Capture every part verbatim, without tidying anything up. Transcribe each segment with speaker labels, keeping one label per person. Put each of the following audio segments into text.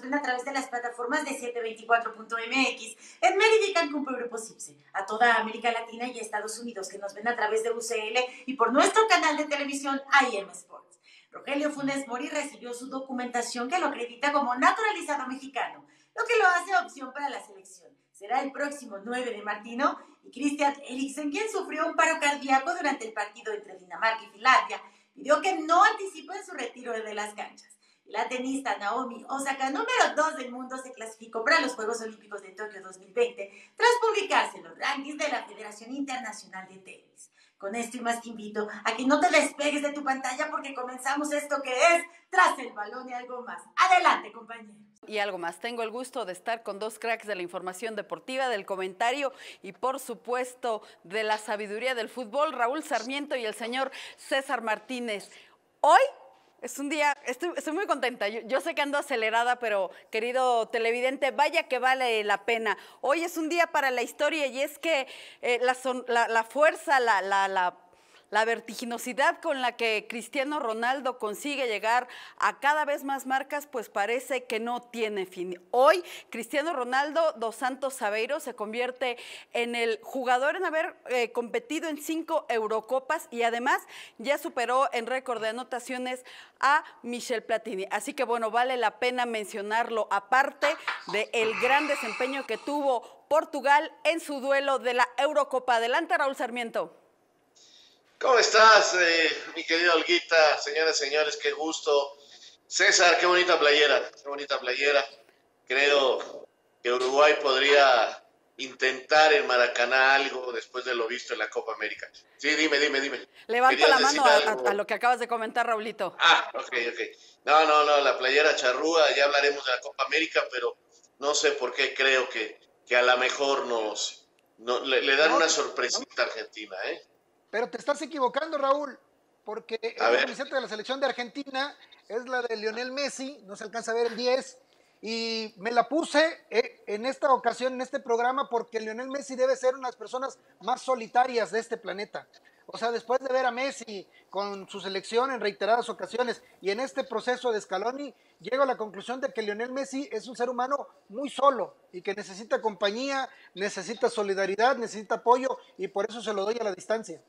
Speaker 1: ven a través de las plataformas de setecientos veinticuatro punto m x, en Mérida y Cancún por Grupo Cipse, a toda América Latina y Estados Unidos que nos ven a través de U C L y por nuestro canal de televisión I M Sports. Rogelio Funes Mori recibió su documentación que lo acredita como naturalizado mexicano, lo que lo hace opción para la selección. Será el próximo nueve de Martino, y Christian Eriksen, quien sufrió un paro cardíaco durante el partido entre Dinamarca y Finlandia, pidió que no anticipen su retiro de las canchas. La tenista Naomi Osaka, número dos del mundo, se clasificó para los Juegos Olímpicos de Tokio dos mil veinte tras publicarse en los rankings de la Federación Internacional de Tenis. Con esto y más te invito a que no te despegues de tu pantalla porque comenzamos esto que es Tras el Balón y algo más. Adelante, compañeros.
Speaker 2: Y algo más. Tengo el gusto de estar con dos cracks de la información deportiva, del comentario y por supuesto de la sabiduría del fútbol, Raúl Sarmiento y el señor César Martínez. Hoy es un día, estoy, estoy muy contenta, yo, yo sé que ando acelerada, pero querido televidente, vaya que vale la pena. Hoy es un día para la historia y es que eh, la, son, la, la fuerza, la... la, la La vertiginosidad con la que Cristiano Ronaldo consigue llegar a cada vez más marcas, pues parece que no tiene fin. Hoy, Cristiano Ronaldo dos Santos Aveiro se convierte en el jugador en haber eh, competido en cinco Eurocopas y además ya superó en récord de anotaciones a Michel Platini. Así que bueno, vale la pena mencionarlo, aparte del gran desempeño que tuvo Portugal en su duelo de la Eurocopa. Adelante, Raúl Sarmiento.
Speaker 3: ¿Cómo estás, eh, mi querido Olguita? Señoras y señores, qué gusto. César, qué bonita playera, qué bonita playera. Creo que Uruguay podría intentar en Maracaná algo después de lo visto en la Copa América. Sí, dime, dime, dime.
Speaker 2: Levanta la mano a, a, a lo que acabas de comentar, Raulito.
Speaker 3: Ah, ok, ok. No, no, no, la playera charrúa, ya hablaremos de la Copa América, pero no sé por qué creo que, que a lo mejor nos no, le, le dan no, una sorpresita no. a Argentina, ¿eh?
Speaker 4: Pero te estás equivocando, Raúl, porque la camiseta de la selección de Argentina es la de Lionel Messi, no se alcanza a ver el diez, y me la puse en esta ocasión, en este programa, porque Lionel Messi debe ser una de las personas más solitarias de este planeta. O sea, después de ver a Messi con su selección en reiteradas ocasiones y en este proceso de Scaloni, llego a la conclusión de que Lionel Messi es un ser humano muy solo y que necesita compañía, necesita solidaridad, necesita apoyo, y por eso se lo doy a la distancia.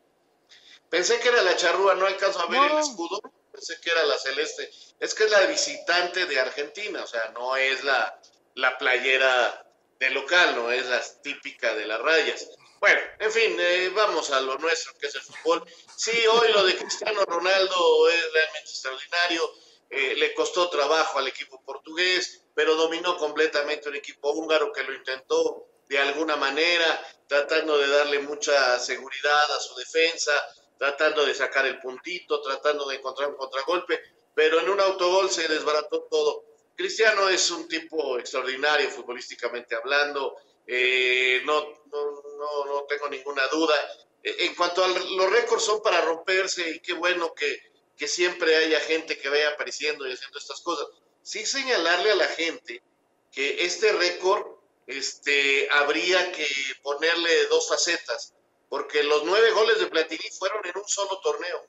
Speaker 3: Pensé que era la charrúa, no alcanzo a ver
Speaker 4: no.
Speaker 3: el escudo, pensé que era la celeste. Es que es la visitante de Argentina, o sea, no es la, la playera de local, no es la típica de las rayas. Bueno, en fin, eh, vamos a lo nuestro, que es el fútbol. Sí, hoy lo de Cristiano Ronaldo es realmente extraordinario, eh, le costó trabajo al equipo portugués, pero dominó completamente un equipo húngaro que lo intentó de alguna manera, tratando de darle mucha seguridad a su defensa, tratando de sacar el puntito, tratando de encontrar un contragolpe, pero en un autogol se desbarató todo. Cristiano es un tipo extraordinario futbolísticamente hablando, eh, no, no, no, no tengo ninguna duda. En cuanto a los récords, son para romperse, y qué bueno que, que siempre haya gente que vaya apareciendo y haciendo estas cosas. Sí señalarle a la gente que este récord este, habría que ponerle dos facetas, porque los nueve goles de Platini fueron en un solo torneo.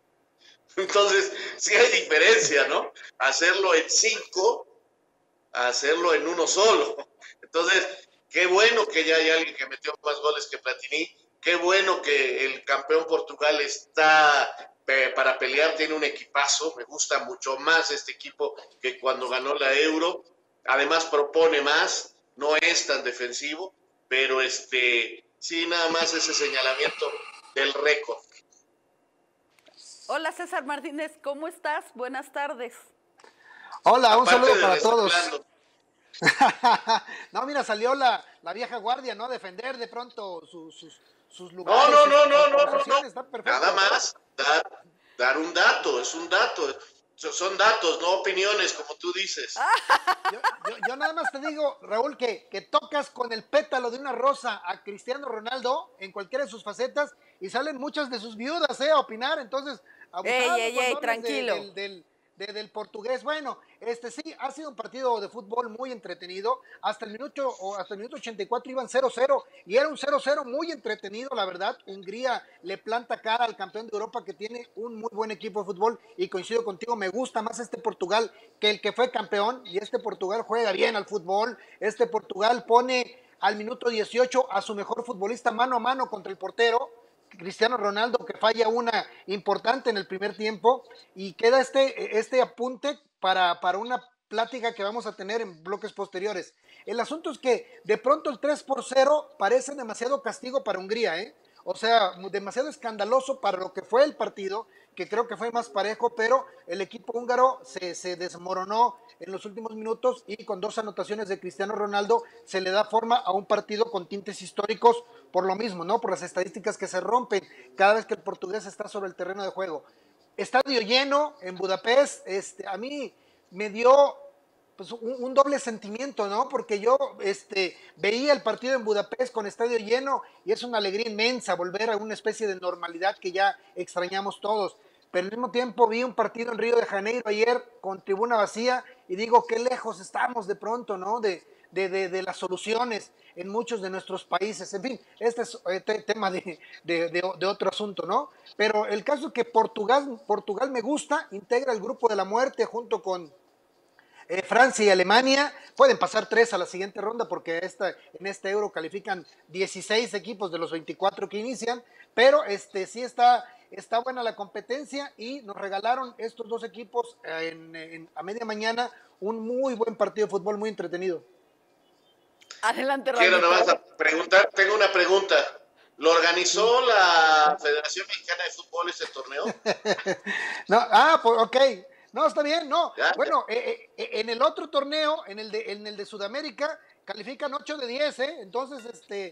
Speaker 3: Entonces, sí hay diferencia, ¿no? Hacerlo en cinco, hacerlo en uno solo. Entonces, qué bueno que ya hay alguien que metió más goles que Platini, qué bueno que el campeón Portugal está eh, para pelear, tiene un equipazo, me gusta mucho más este equipo que cuando ganó la Euro, además propone más, no es tan defensivo, pero este... sí, nada más ese señalamiento del récord.
Speaker 2: Hola, César Martínez, ¿cómo estás? Buenas tardes.
Speaker 4: Hola, un Aparte saludo para todos. No, mira, salió la, la vieja guardia, ¿no? A defender de pronto sus, sus, sus lugares.
Speaker 3: No, no, no, no, no, no.
Speaker 4: Está
Speaker 3: Nada más dar, dar un dato, es un dato. Son datos, no opiniones, como tú dices.
Speaker 4: Yo, yo, yo nada más te digo, Raúl, que, que tocas con el pétalo de una rosa a Cristiano Ronaldo en cualquiera de sus facetas y salen muchas de sus viudas, ¿eh? A opinar, entonces,
Speaker 2: abusado, ey, ey, ey, tranquilo.
Speaker 4: De, del, del, de, del portugués. Bueno, este sí, ha sido un partido de fútbol muy entretenido. Hasta el minuto, o hasta el minuto ochenta y cuatro iban cero cero y era un cero cero muy entretenido, la verdad. Hungría le planta cara al campeón de Europa que tiene un muy buen equipo de fútbol y coincido contigo, me gusta más este Portugal que el que fue campeón y este Portugal juega bien al fútbol. Este Portugal pone al minuto dieciocho a su mejor futbolista mano a mano contra el portero Cristiano Ronaldo, que falla una importante en el primer tiempo, y queda este, este apunte para, para una plática que vamos a tener en bloques posteriores. El asunto es que de pronto el tres por cero parece demasiado castigo para Hungría, ¿eh? O sea, demasiado escandaloso para lo que fue el partido, que creo que fue más parejo, pero el equipo húngaro se, se desmoronó en los últimos minutos y con dos anotaciones de Cristiano Ronaldo se le da forma a un partido con tintes históricos por lo mismo, ¿no? Por las estadísticas que se rompen cada vez que el portugués está sobre el terreno de juego. Estadio lleno en Budapest, este, a mí me dio pues, un, un doble sentimiento, ¿no? Porque yo este, veía el partido en Budapest con estadio lleno y es una alegría inmensa volver a una especie de normalidad que ya extrañamos todos. Pero al mismo tiempo vi un partido en Río de Janeiro ayer con tribuna vacía y digo, qué lejos estamos de pronto, ¿no? De, de, de, de las soluciones en muchos de nuestros países. En fin, este es eh, tema de, de, de, de otro asunto, ¿no? Pero el caso es que Portugal, Portugal me gusta, integra el grupo de la muerte junto con eh, Francia y Alemania. Pueden pasar tres a la siguiente ronda porque esta, en este Euro califican dieciséis equipos de los veinticuatro que inician, pero este sí está... Está buena la competencia y nos regalaron estos dos equipos en, en, a media mañana un muy buen partido de fútbol, muy entretenido.
Speaker 2: Adelante,
Speaker 3: Quiero
Speaker 2: Ramiro.
Speaker 3: nada más preguntar, tengo una pregunta. ¿Lo organizó la Federación Mexicana de Fútbol ese torneo?
Speaker 4: No, ah, pues ok. No, está bien, no.
Speaker 3: ¿Ya?
Speaker 4: Bueno, eh, eh, en el otro torneo, en el de, en el de Sudamérica, califican ocho de diez, ¿eh? Entonces, este...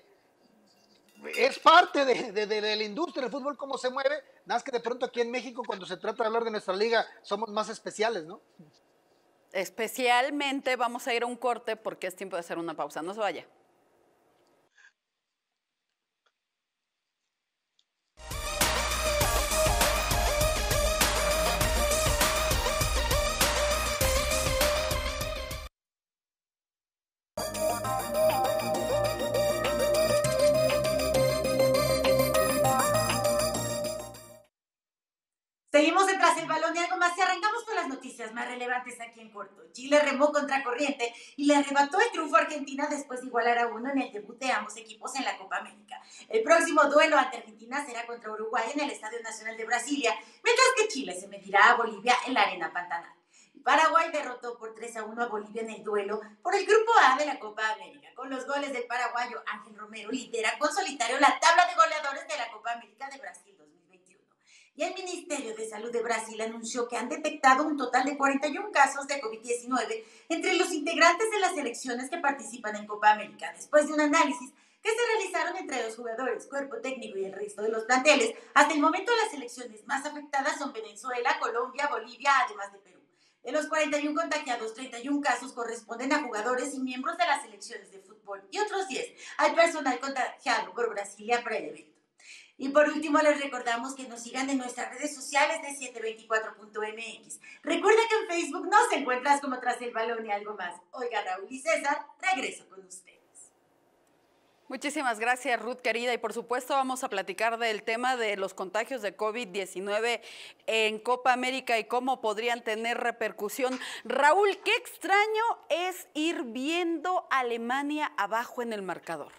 Speaker 4: es parte de, de, de, de la industria del fútbol, cómo se mueve, nada más que de pronto aquí en México, cuando se trata de hablar de nuestra liga, somos más especiales, ¿no?
Speaker 2: Especialmente vamos a ir a un corte porque es tiempo de hacer una pausa. No se vaya.
Speaker 1: Seguimos detrás del balón y algo más y arrancamos con las noticias más relevantes aquí en corto. Chile remó contra corriente y le arrebató el triunfo a Argentina después de igualar a uno en el debut de ambos equipos en la Copa América. El próximo duelo ante Argentina será contra Uruguay en el Estadio Nacional de Brasilia, mientras que Chile se medirá a Bolivia en la Arena Pantanal. Paraguay derrotó por tres a uno a Bolivia en el duelo por el Grupo A de la Copa América. Con los goles del paraguayo Ángel Romero lidera con solitario la tabla de goleadores de la Copa América de Brasil dos mil veintiuno. Y el Ministerio de Salud de Brasil anunció que han detectado un total de cuarenta y un casos de COVID diecinueve entre los integrantes de las selecciones que participan en Copa América, después de un análisis que se realizaron entre los jugadores, cuerpo técnico y el resto de los planteles. Hasta el momento las selecciones más afectadas son Venezuela, Colombia, Bolivia, además de Perú. De los cuarenta y uno contagiados, treinta y uno casos corresponden a jugadores y miembros de las selecciones de fútbol y otros diez al personal contagiado por Brasilia para el evento. Y por último les recordamos que nos sigan en nuestras redes sociales de setecientos veinticuatro punto m x. Recuerda que en Facebook nos encuentras como Tras el Balón y algo más. Oiga, Raúl y César, regreso con ustedes.
Speaker 2: Muchísimas gracias, Ruth, querida. Y por supuesto vamos a platicar del tema de los contagios de COVID diecinueve en Copa América y cómo podrían tener repercusión. Raúl, qué extraño es ir viendo a Alemania abajo en el marcador.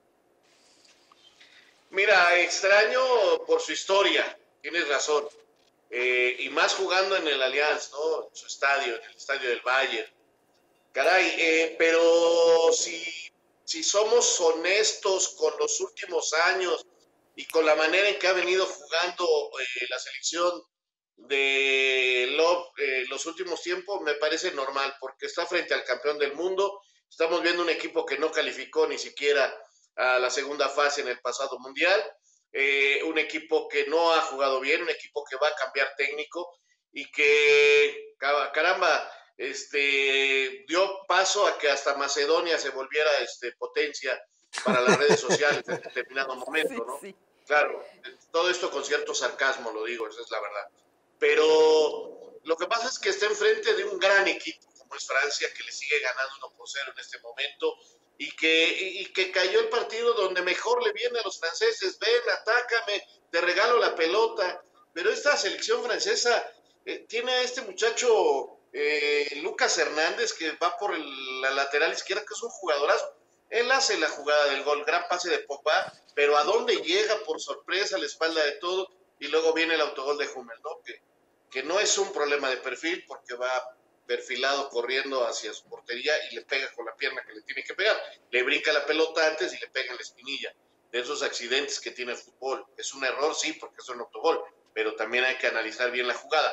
Speaker 3: Mira, extraño por su historia, tienes razón. Eh, y más jugando en el Allianz, ¿no? En su estadio, en el estadio del Bayern. Caray, eh, pero si... Si somos honestos con los últimos años y con la manera en que ha venido jugando eh, la selección de Love eh, los últimos tiempos, me parece normal, porque está frente al campeón del mundo. Estamos viendo un equipo que no calificó ni siquiera a la segunda fase en el pasado mundial, eh, un equipo que no ha jugado bien, un equipo que va a cambiar técnico y que, caramba, Este, dio paso a que hasta Macedonia se volviera este, potencia para las redes sociales en determinado momento, ¿no? Sí, sí. Claro, todo esto con cierto sarcasmo lo digo, esa es la verdad. Pero Lo que pasa es que está enfrente de un gran equipo, como es Francia, que le sigue ganando uno por cero en este momento, y que, y que cayó el partido donde mejor le viene a los franceses. Ven, atácame, te regalo la pelota. Pero esta selección francesa eh, tiene a este muchacho eh, Lucas Hernández, que va por el, la lateral izquierda, que es un jugadorazo. Él hace la jugada del gol, gran pase de Pogba, pero a dónde llega por sorpresa, a la espalda de todo, y luego viene el autogol de Hummel, ¿no? Que, que no es un problema de perfil, porque va perfilado corriendo hacia su portería y le pega con la pierna que le tiene que pegar. Le brinca la pelota antes y le pega en la espinilla. De esos accidentes que tiene el fútbol. Es un error, sí, porque es un autogol, pero también hay que analizar bien la jugada.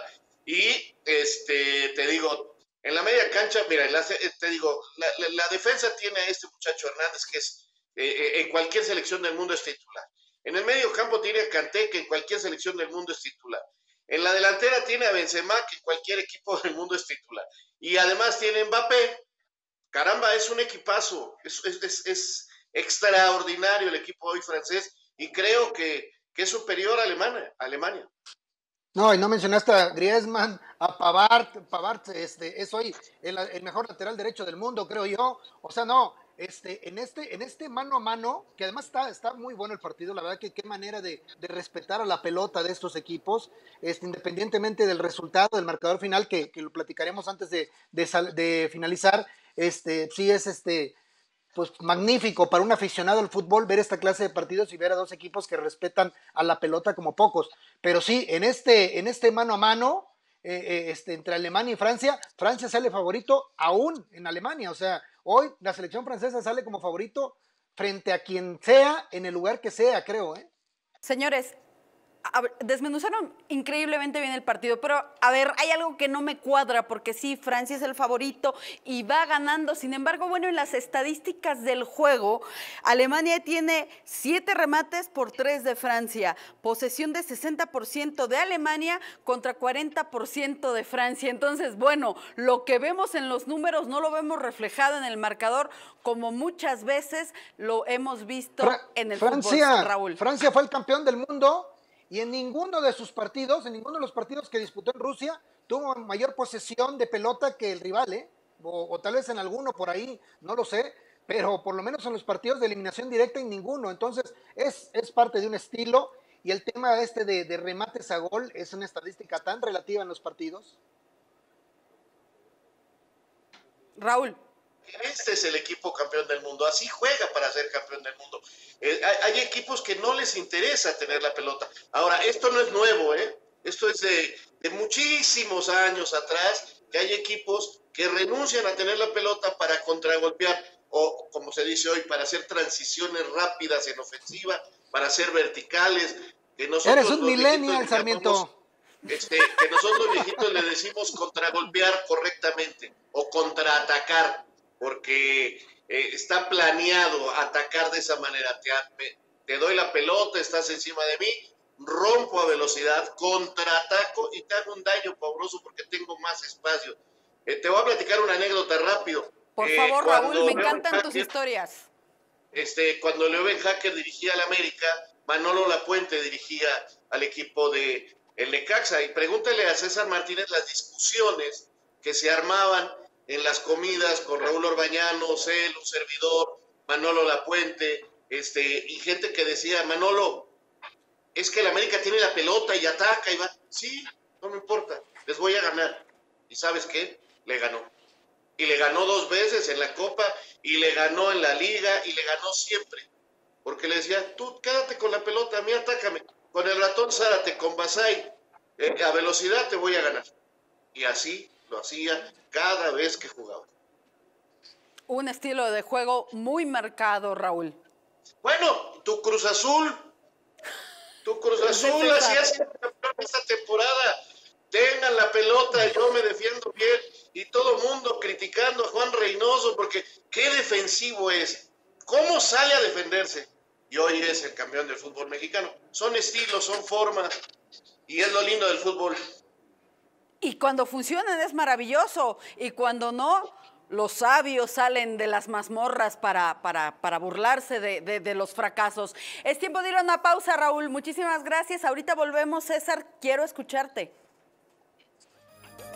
Speaker 3: Y este te digo, en la media cancha, mira, la, te digo, la, la, la defensa tiene a este muchacho Hernández, que es eh, en cualquier selección del mundo es titular. En el medio campo tiene a Kanté, que en cualquier selección del mundo es titular. En la delantera tiene a Benzema, que en cualquier equipo del mundo es titular. Y además tiene Mbappé. Caramba, es un equipazo. Es, es, es, es extraordinario el equipo hoy francés, y creo que, que es superior a Alemania. A Alemania.
Speaker 4: No, y no mencionaste a Griezmann, a Pavard. Pavard este, es hoy el, el mejor lateral derecho del mundo, creo yo. O sea, no, este, en, este, en este mano a mano, que además está, está muy bueno el partido, la verdad que qué manera de, de respetar a la pelota de estos equipos, este, independientemente del resultado, del marcador final, que, que lo platicaremos antes de, de, sal, de finalizar, este, sí es este... pues magnífico para un aficionado al fútbol ver esta clase de partidos y ver a dos equipos que respetan a la pelota como pocos. Pero sí, en este, en este mano a mano, eh, eh, este, entre Alemania y Francia, Francia sale favorito aún en Alemania. O sea, hoy la selección francesa sale como favorito frente a quien sea, en el lugar que sea, creo. ¿eh?
Speaker 2: Señores, a ver, desmenuzaron increíblemente bien el partido, pero a ver, hay algo que no me cuadra, porque sí, Francia es el favorito y va ganando. Sin embargo, bueno, en las estadísticas del juego, Alemania tiene siete remates por tres de Francia, posesión de sesenta por ciento de Alemania contra cuarenta por ciento de Francia. Entonces, bueno, lo que vemos en los números no lo vemos reflejado en el marcador, como muchas veces lo hemos visto Fra en el
Speaker 4: Francia,
Speaker 2: fútbol, Raúl.
Speaker 4: Francia fue el campeón del mundo. Y en ninguno de sus partidos, en ninguno de los partidos que disputó en Rusia, tuvo mayor posesión de pelota que el rival, ¿eh? O, o tal vez en alguno por ahí, no lo sé, pero por lo menos en los partidos de eliminación directa en ninguno. Entonces, es, es parte de un estilo, y el tema este de, de remates a gol es una estadística tan relativa en los partidos.
Speaker 2: Raúl.
Speaker 3: Este es el equipo campeón del mundo, así juega para ser campeón del mundo. Eh, hay, hay equipos que no les interesa tener la pelota. Ahora, esto no es nuevo, ¿eh? Esto es de, de muchísimos años atrás, que hay equipos que renuncian a tener la pelota para contragolpear, o como se dice hoy, para hacer transiciones rápidas en ofensiva, para hacer verticales. Que nosotros,
Speaker 4: Eres un millennial, Sarmiento.
Speaker 3: Este, que nosotros viejitos le decimos contragolpear correctamente o contraatacar, porque eh, está planeado atacar de esa manera. Te, me, te doy la pelota, estás encima de mí, rompo a velocidad, contraataco y te hago un daño pavoroso porque tengo más espacio. Eh, te voy a platicar una anécdota rápido.
Speaker 2: Por
Speaker 3: eh,
Speaker 2: favor, Raúl, me
Speaker 3: Leo
Speaker 2: encantan
Speaker 3: Hacker,
Speaker 2: tus historias.
Speaker 3: Este, cuando Leo Hacker dirigía al América, Manolo Lapuente dirigía al equipo de el Necaxa. Y pregúntale a César Martínez las discusiones que se armaban en las comidas con Raúl Orbañanos, él, un servidor, Manolo Lapuente, este, y gente que decía, Manolo, es que el América tiene la pelota y ataca y va. Sí, no me importa, les voy a ganar. ¿Y sabes qué? Le ganó. Y le ganó dos veces en la Copa, y le ganó en la Liga, y le ganó siempre. Porque le decía, tú quédate con la pelota, a mí atácame. Con el ratón Zárate, con Basay, eh, a velocidad te voy a ganar. Y así lo hacía cada vez que jugaba.
Speaker 2: Un estilo de juego muy marcado, Raúl.
Speaker 3: Bueno, tu Cruz Azul, tu Cruz Azul hacía esta temporada. Tengan la pelota, yo me defiendo bien. Y todo el mundo criticando a Juan Reynoso porque qué defensivo es. ¿Cómo sale a defenderse? Y hoy es el campeón del fútbol mexicano. Son estilos, son formas, y es lo lindo del fútbol.
Speaker 2: Y cuando funcionan es maravilloso, y cuando no, los sabios salen de las mazmorras para, para, para burlarse de, de, de los fracasos. Es tiempo de ir a una pausa, Raúl. Muchísimas gracias. Ahorita volvemos, César. Quiero escucharte.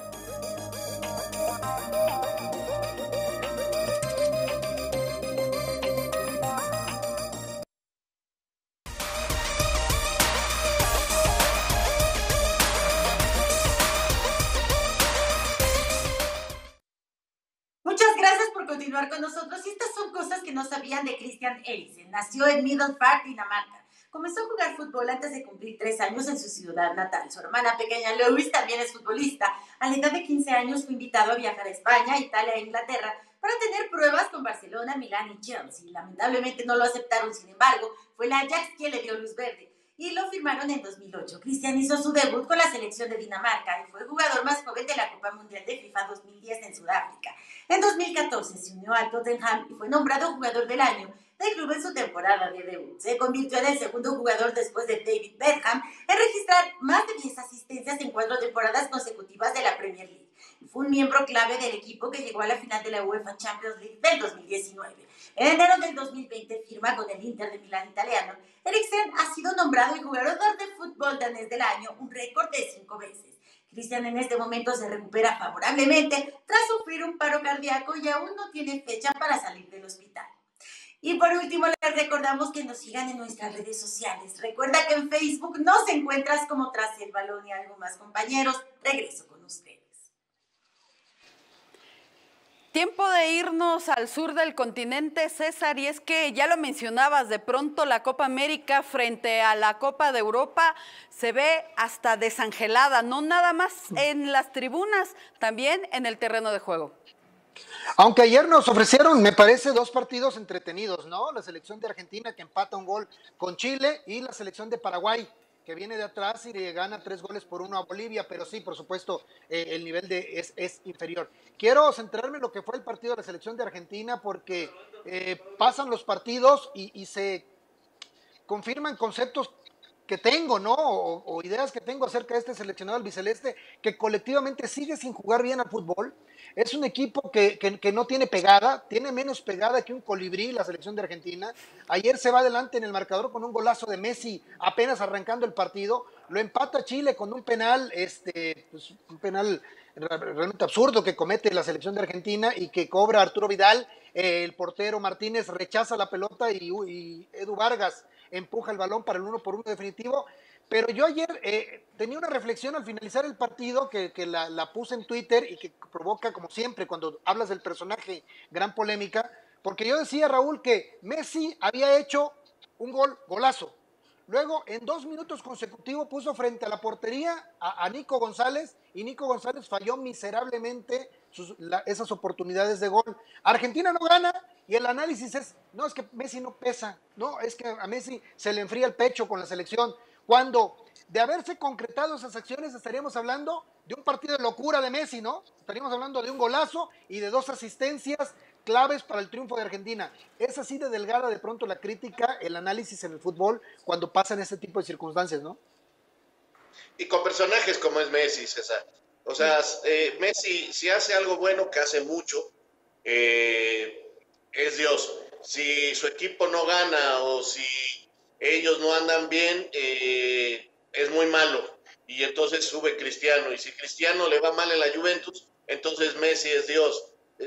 Speaker 1: Continuar con nosotros, y estas son cosas que no sabían de Christian Eriksen. Nació en Middelfart, Dinamarca. Comenzó a jugar fútbol antes de cumplir tres años en su ciudad natal. Su hermana pequeña Louise también es futbolista. A la edad de quince años fue invitado a viajar a España, Italia e Inglaterra para tener pruebas con Barcelona, Milán y Chelsea. Lamentablemente no lo aceptaron, sin embargo, fue la Ajax quien le dio luz verde y lo firmaron en dos mil ocho. Christian hizo su debut con la selección de Dinamarca y fue el jugador más joven de la Copa Mundial de FIFA dos mil diez en Sudáfrica. En dos mil catorce se unió a Tottenham y fue nombrado jugador del año del club en su temporada de debut. Se convirtió en el segundo jugador después de David Beckham en registrar más de diez asistencias en cuatro temporadas consecutivas de la Premier League. Y fue un miembro clave del equipo que llegó a la final de la UEFA Champions League del dos mil diecinueve. En enero del dos mil veinte firma con el Inter de Milán italiano. Eriksen ha sido nombrado el jugador de fútbol danés del año, un récord de cinco veces. Christian en este momento se recupera favorablemente tras sufrir un paro cardíaco y aún no tiene fecha para salir del hospital. Y por último, les recordamos que nos sigan en nuestras redes sociales. Recuerda que en Facebook nos encuentras como Tras el Balón y algo más, compañeros. Regreso con ustedes.
Speaker 2: Tiempo de irnos al sur del continente, César, y es que ya lo mencionabas, de pronto la Copa América frente a la Copa de Europa se ve hasta desangelada, no nada más en las tribunas, también en el terreno de juego.
Speaker 4: Aunque ayer nos ofrecieron, me parece, dos partidos entretenidos, ¿no? La selección de Argentina que empata un gol con Chile y la selección de Paraguay que viene de atrás y le gana tres goles por uno a Bolivia, pero sí, por supuesto, eh, el nivel de es, es inferior. Quiero centrarme en lo que fue el partido de la selección de Argentina porque eh, pasan los partidos y, y se confirman conceptos que tengo, ¿no? O, o ideas que tengo acerca de este seleccionado albiceleste, que colectivamente sigue sin jugar bien al fútbol. Es un equipo que, que, que no tiene pegada, tiene menos pegada que un colibrí la selección de Argentina. Ayer se va adelante en el marcador con un golazo de Messi apenas arrancando el partido. Lo empata Chile con un penal, este, pues, un penal realmente absurdo que comete la selección de Argentina y que cobra Arturo Vidal. Eh, el portero Martínez rechaza la pelota y, y Edu Vargas empuja el balón para el uno por uno definitivo. Pero yo ayer eh, tenía una reflexión al finalizar el partido que, que la, la puse en Twitter y que provoca, como siempre, cuando hablas del personaje, gran polémica, porque yo decía, Raúl, que Messi había hecho un gol, golazo. Luego, en dos minutos consecutivos, puso frente a la portería a, a Nico González y Nico González falló miserablemente sus, la, esas oportunidades de gol. Argentina no gana y el análisis es, no, es que Messi no pesa, no, es que a Messi se le enfría el pecho con la selección. Cuando de haberse concretado esas acciones estaríamos hablando de un partido de locura de Messi, ¿no? Estaríamos hablando de un golazo y de dos asistencias claves para el triunfo de Argentina. Es así de delgada de pronto la crítica, el análisis en el fútbol cuando pasan este tipo de circunstancias, ¿no?
Speaker 3: Y con personajes como es Messi, César. O sea, eh, Messi, si hace algo bueno, que hace mucho, eh, es Dios. Si su equipo no gana o si ellos no andan bien, eh, es muy malo. Y entonces sube Cristiano. Y si Cristiano le va mal en la Juventus, entonces Messi es Dios.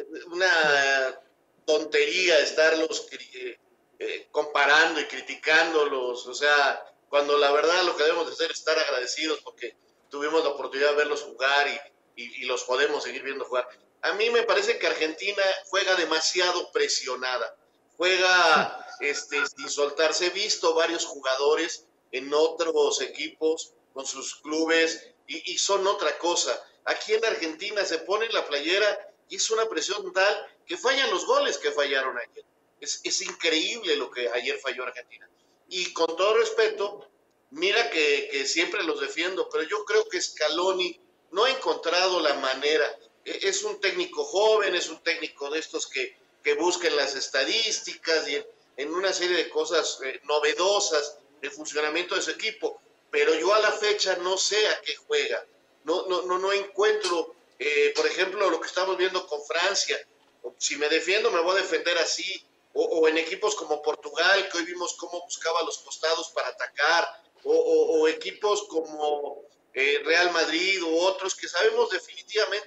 Speaker 3: Una tontería estarlos eh, eh, comparando y criticándolos. O sea, cuando la verdad lo que debemos de hacer es estar agradecidos porque tuvimos la oportunidad de verlos jugar y, y, y los podemos seguir viendo jugar. A mí me parece que Argentina juega demasiado presionada. Juega este, sin soltarse. He visto varios jugadores en otros equipos con sus clubes y, y son otra cosa. Aquí en Argentina se pone la playera y es una presión tal que fallan los goles que fallaron ayer. Es, es increíble lo que ayer falló Argentina. Y con todo respeto, mira que, que siempre los defiendo, pero yo creo que Scaloni no ha encontrado la manera. Es un técnico joven, es un técnico de estos que que busquen las estadísticas y en, en una serie de cosas eh, novedosas del funcionamiento de su equipo, pero yo a la fecha no sé a qué juega, no, no, no, no encuentro, eh, por ejemplo, lo que estamos viendo con Francia. Si me defiendo me voy a defender así, o, o en equipos como Portugal, que hoy vimos cómo buscaba los costados para atacar, o, o, o equipos como eh, Real Madrid u otros que sabemos definitivamente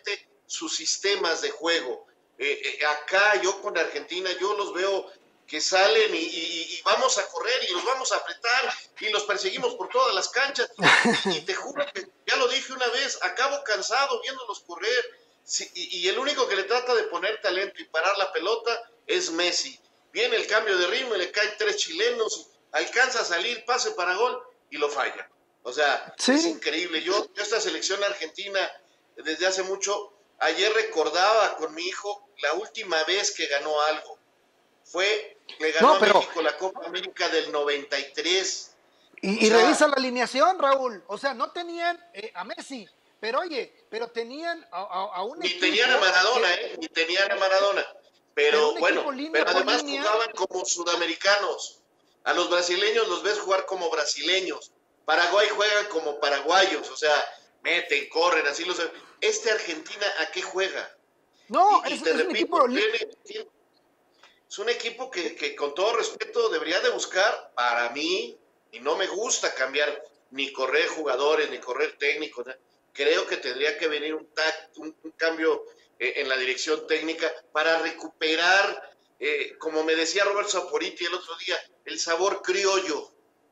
Speaker 3: sus sistemas de juego. Eh, eh, acá yo con Argentina, yo los veo que salen y, y, y vamos a correr y los vamos a apretar y los perseguimos por todas las canchas. Y, y te juro que, ya lo dije una vez, acabo cansado viéndolos correr. Sí, y, y el único que le trata de poner talento y parar la pelota es Messi. Viene el cambio de ritmo y le caen tres chilenos, alcanza a salir, pase para gol y lo falla. O sea, sí. Es increíble. Yo, yo esta selección argentina desde hace mucho, ayer recordaba con mi hijo la última vez que ganó algo. Fue, le ganó
Speaker 4: no, pero...
Speaker 3: a México la Copa América del noventa y tres.
Speaker 4: Y, y sea, revisa la alineación, Raúl. O sea, no tenían eh, a Messi, pero oye, pero tenían a, a, a un
Speaker 3: Ni tenían a Maradona, que... ¿eh? Ni tenían a Maradona. Pero, pero bueno, pero además línea... jugaban como sudamericanos. A los brasileños los ves jugar como brasileños. Paraguay juegan como paraguayos, o sea, meten, corren, así los... Este Argentina, ¿a qué juega?
Speaker 4: No,
Speaker 3: y,
Speaker 4: es,
Speaker 3: y te
Speaker 4: es
Speaker 3: repito,
Speaker 4: un equipo...
Speaker 3: tiene, tiene, es un equipo que, que con todo respeto debería de buscar, para mí, y no me gusta cambiar ni correr jugadores, ni correr técnicos, ¿no? Creo que tendría que venir un, tact, un, un cambio eh, en la dirección técnica para recuperar, eh, como me decía Roberto Saporiti el otro día, el sabor criollo.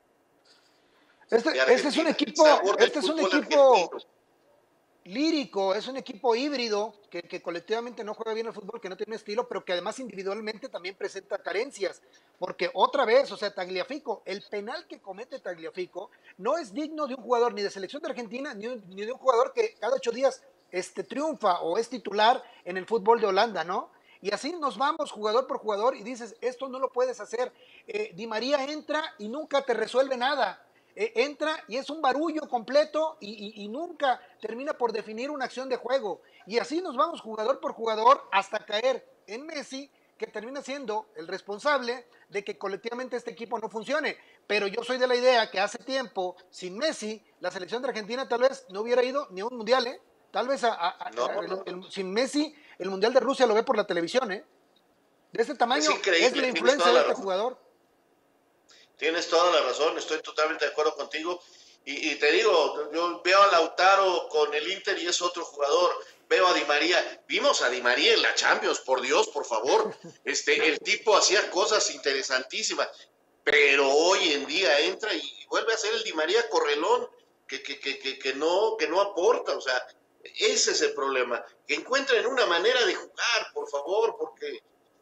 Speaker 4: Este, este es un equipo, este es un equipo lírico, es un equipo híbrido que, que colectivamente no juega bien el fútbol, que no tiene estilo, pero que además individualmente también presenta carencias, porque otra vez, o sea, Tagliafico, el penal que comete Tagliafico no es digno de un jugador ni de selección de Argentina, ni, ni de un jugador que cada ocho días este, triunfa o es titular en el fútbol de Holanda, ¿no? Y así nos vamos jugador por jugador y dices, esto no lo puedes hacer. Eh, Di María entra y nunca te resuelve nada. Eh, entra y es un barullo completo y, y, y nunca termina por definir una acción de juego. Y así nos vamos jugador por jugador hasta caer en Messi, que termina siendo el responsable de que colectivamente este equipo no funcione. Pero yo soy de la idea que hace tiempo, sin Messi, la selección de Argentina tal vez no hubiera ido ni a un mundial, ¿eh? Tal vez a, a, no, a, el, el, sin Messi, el mundial de Rusia lo ve por la televisión, ¿eh? De ese tamaño es, es la influencia de este jugador.
Speaker 3: Tienes toda la razón, estoy totalmente de acuerdo contigo. Y, y te digo, yo veo a Lautaro con el Inter y es otro jugador. Veo a Di María, vimos a Di María en la Champions, por Dios, por favor. Este, el tipo hacía cosas interesantísimas, pero hoy en día entra y vuelve a ser el Di María correlón, que, que, que, que, que, no, que no aporta. O sea, ese es el problema. Que encuentren una manera de jugar, por favor, porque...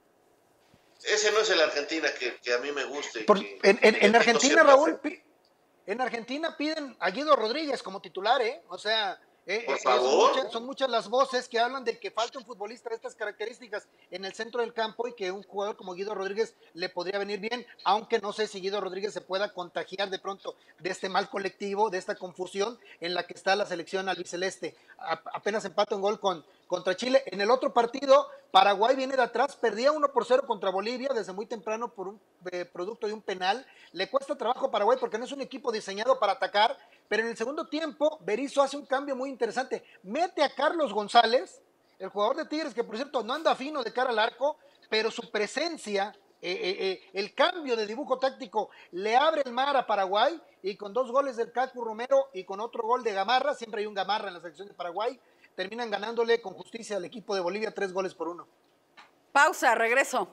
Speaker 3: Ese no es el Argentina que, que a mí me guste.
Speaker 4: Por,
Speaker 3: que,
Speaker 4: en, en,
Speaker 3: que
Speaker 4: en Argentina, Raúl, pi, en Argentina piden a Guido Rodríguez como titular, ¿eh? O sea, eh,
Speaker 3: por
Speaker 4: eh,
Speaker 3: favor.
Speaker 4: Son, muchas, son muchas las voces que hablan de que falta un futbolista de estas características en el centro del campo y que un jugador como Guido Rodríguez le podría venir bien, aunque no sé si Guido Rodríguez se pueda contagiar de pronto de este mal colectivo, de esta confusión en la que está la selección albiceleste. A, apenas empata un gol con, contra Chile. En el otro partido, Paraguay viene de atrás, perdía uno por cero contra Bolivia desde muy temprano por un eh, producto de un penal. Le cuesta trabajo a Paraguay porque no es un equipo diseñado para atacar, pero en el segundo tiempo Berizzo hace un cambio muy interesante. Mete a Carlos González, el jugador de Tigres, que por cierto no anda fino de cara al arco, pero su presencia, eh, eh, eh, el cambio de dibujo táctico le abre el mar a Paraguay, y con dos goles del Cacu Romero y con otro gol de Gamarra, siempre hay un Gamarra en la selección de Paraguay, terminan ganándole con justicia al equipo de Bolivia tres goles por uno.
Speaker 2: Pausa, regreso.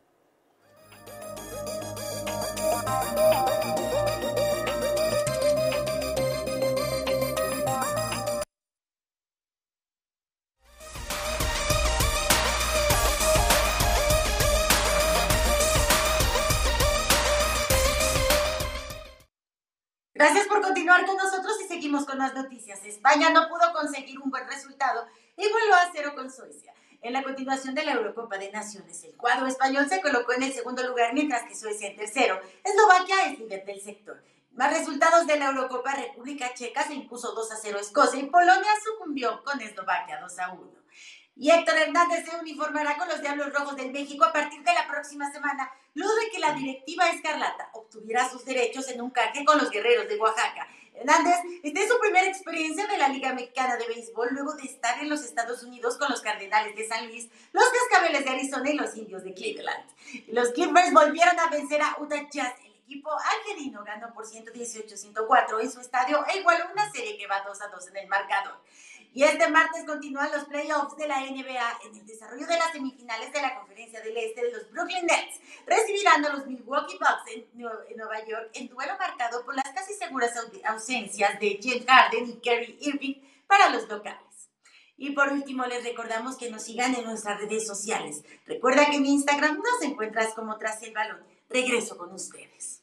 Speaker 1: Gracias por continuar con nosotros y seguimos con las noticias. España no pudo conseguir un buen resultado y volvió a cero con Suecia. En la continuación de la Eurocopa de Naciones, el cuadro español se colocó en el segundo lugar, mientras que Suecia en tercero. Eslovaquia es líder del sector. Más resultados de la Eurocopa: República Checa se impuso dos a cero a Escocia y Polonia sucumbió con Eslovaquia dos a uno. Y Héctor Hernández se uniformará con los Diablos Rojos del México a partir de la próxima semana, luego de que la directiva escarlata obtuviera sus derechos en un canje con los Guerreros de Oaxaca. Hernández, esta es su primera experiencia de la Liga Mexicana de Béisbol, luego de estar en los Estados Unidos con los Cardenales de San Luis, los Cascabeles de Arizona y los Indios de Cleveland. Los Clippers volvieron a vencer a Utah Jazz. El equipo argelino ganó por ciento dieciocho a ciento cuatro en su estadio e igualó una serie que va dos a dos en el marcador. Y este martes continúan los playoffs de la N B A en el desarrollo de las semifinales de la Conferencia del Este de los Brooklyn Nets. Recibirán a los Milwaukee Bucks en Nueva York en duelo marcado por las casi seguras ausencias de James Harden y Kyrie Irving para los locales. Y por último, les recordamos que nos sigan en nuestras redes sociales. Recuerda que en Instagram nos encuentras como Tras el Balón. Regreso con ustedes.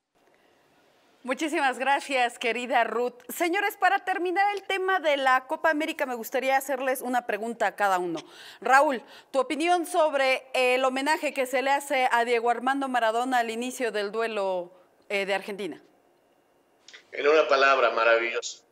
Speaker 2: Muchísimas gracias, querida Ruth. Señores, para terminar el tema de la Copa América, me gustaría hacerles una pregunta a cada uno. Raúl, tu opinión sobre el homenaje que se le hace a Diego Armando Maradona al inicio del duelo eh, de Argentina.
Speaker 3: En una palabra, maravilloso.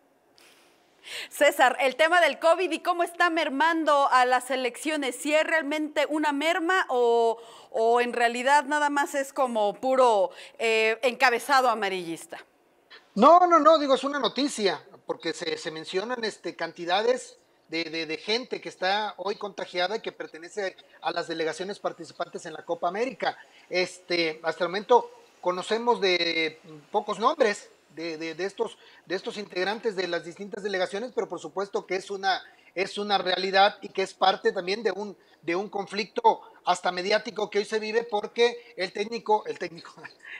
Speaker 2: César, el tema del COVID y cómo está mermando a las elecciones, ¿si es realmente una merma o, o en realidad nada más es como puro eh, encabezado amarillista?
Speaker 4: No, no, no, digo, es una noticia, porque se, se mencionan este, cantidades de, de, de gente que está hoy contagiada y que pertenece a las delegaciones participantes en la Copa América. Este, hasta el momento conocemos de pocos nombres, De, de, de, estos, de estos integrantes de las distintas delegaciones, pero por supuesto que es una, es una realidad y que es parte también de un, de un conflicto hasta mediático que hoy se vive porque el técnico, el técnico,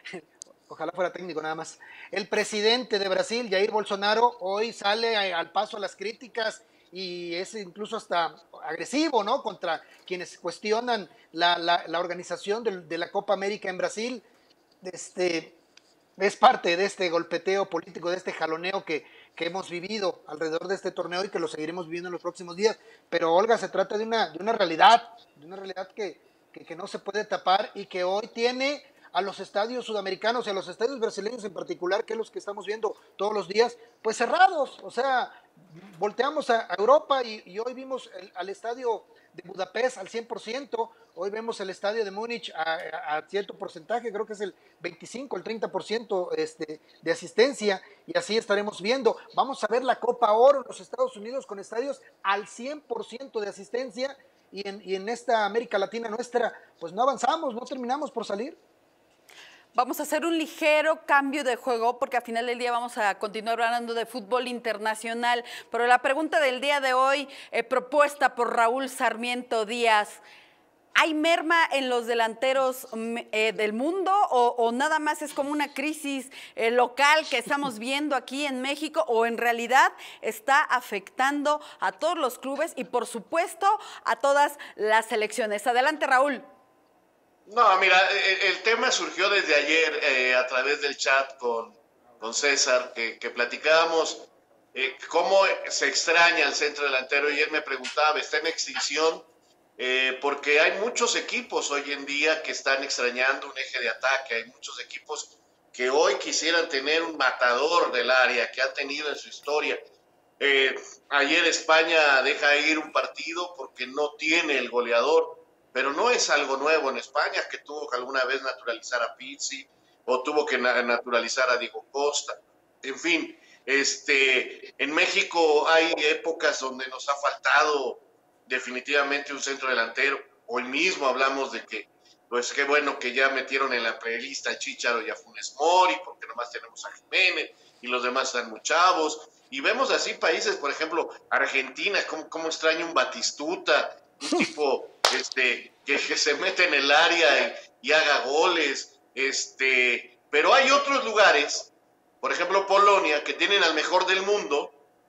Speaker 4: ojalá fuera técnico nada más, el presidente de Brasil, Jair Bolsonaro, hoy sale al paso a las críticas y es incluso hasta agresivo, ¿no?, contra quienes cuestionan la, la, la organización de, de la Copa América en Brasil. Este... Es parte de este golpeteo político, de este jaloneo que, que hemos vivido alrededor de este torneo y que lo seguiremos viviendo en los próximos días. Pero, Olga, se trata de una, de una realidad, de una realidad que, que, que no se puede tapar y que hoy tiene a los estadios sudamericanos y a los estadios brasileños en particular, que es los que estamos viendo todos los días, pues cerrados. O sea, volteamos a Europa y, y hoy vimos el, al estadio de Budapest al cien por ciento, hoy vemos el estadio de Múnich a, a, a cierto porcentaje, creo que es el veinticinco, el treinta por ciento este, de asistencia, y así estaremos viendo. Vamos a ver la Copa Oro en los Estados Unidos con estadios al cien por ciento de asistencia, y en, y en esta América Latina nuestra, pues no avanzamos, no terminamos por salir.
Speaker 2: Vamos a hacer un ligero cambio de juego porque al final del día vamos a continuar hablando de fútbol internacional. Pero la pregunta del día de hoy, eh, propuesta por Raúl Sarmiento Díaz, ¿hay merma en los delanteros eh, del mundo o, o nada más es como una crisis eh, local que estamos viendo aquí en México o en realidad está afectando a todos los clubes y por supuesto a todas las selecciones? Adelante, Raúl.
Speaker 3: No, mira, el, el tema surgió desde ayer eh, a través del chat con, con César, que, que platicábamos eh, cómo se extraña el centro delantero y él me preguntaba, ¿está en extinción? Eh, porque hay muchos equipos hoy en día que están extrañando un eje de ataque, hay muchos equipos que hoy quisieran tener un matador del área que ha tenido en su historia. Eh, ayer España deja ir un partido porque no tiene el goleador, pero no es algo nuevo en España, que tuvo que alguna vez naturalizar a Pizzi o tuvo que naturalizar a Diego Costa. En fin, este, en México hay épocas donde nos ha faltado definitivamente un centro delantero. Hoy mismo hablamos de que, pues qué bueno que ya metieron en la playlist a Chícharo y a Funes Mori, porque nomás tenemos a Jiménez y los demás están muy chavos. Y vemos así países, por ejemplo, Argentina, cómo, cómo extraña un Batistuta, un tipo este, que, que se mete en el área y, y haga goles. Este, pero hay otros lugares, por ejemplo Polonia, que tienen al mejor del mundo